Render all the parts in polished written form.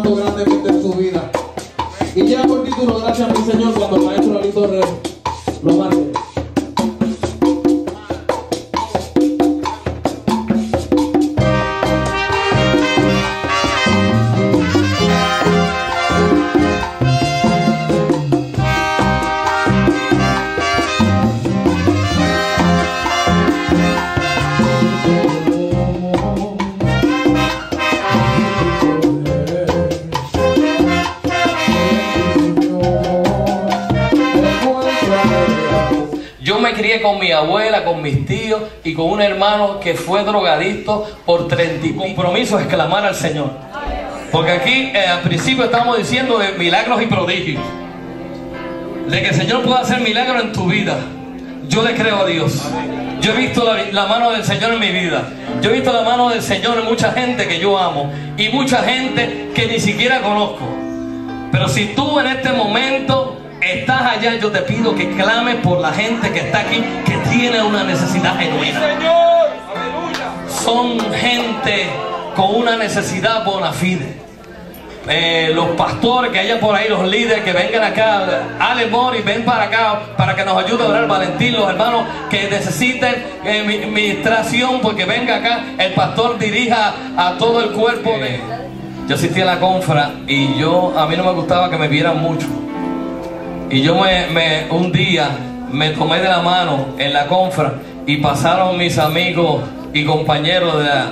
obrando grandemente en su vida. Y lleva por título Gracias mi Señor, cuando el maestro Ali Torres lo marque. Yo me crié con mi abuela, con mis tíos y con un hermano que fue drogadicto por 30 y compromiso es clamar al Señor. Porque aquí al principio estábamos diciendo de milagros y prodigios, de que el Señor pueda hacer milagros en tu vida. Yo le creo a Dios. Yo he visto la mano del Señor en mi vida. Yo he visto la mano del Señor en mucha gente que yo amo y mucha gente que ni siquiera conozco. Pero si tú en este momento estás allá, yo te pido que clames por la gente que está aquí, que tiene una necesidad genuina. Son gente con una necesidad bona fide. Los pastores que haya por ahí, los líderes que vengan acá, Ale Mori, ven para acá para que nos ayude a orar. Valentín, los hermanos que necesiten administración, porque venga acá, el pastor dirija a todo el cuerpo de... Yo asistí a la confra y a mí no me gustaba que me vieran mucho. Y yo un día me tomé de la mano en la confra y pasaron mis amigos y compañeros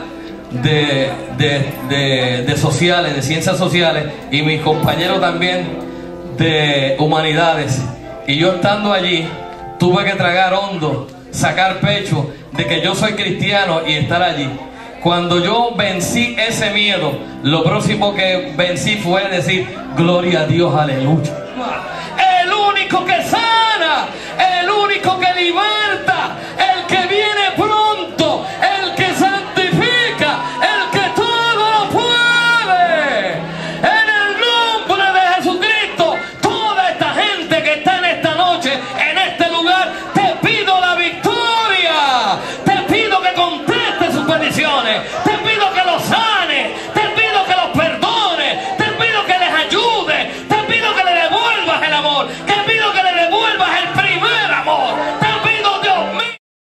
de sociales, de ciencias sociales, y mis compañeros también de humanidades. Y yo estando allí tuve que tragar hondo, sacar pecho de que yo soy cristiano y estar allí. Cuando yo vencí ese miedo, lo próximo que vencí fue decir gloria a Dios, aleluya. El único que sana, el único que liberta, el que viene pronto, el que santifica, el que todo lo puede. En el nombre de Jesucristo, toda esta gente que está en esta noche, en este lugar, te pido la victoria, te pido que conteste sus peticiones, te pido que lo sanes.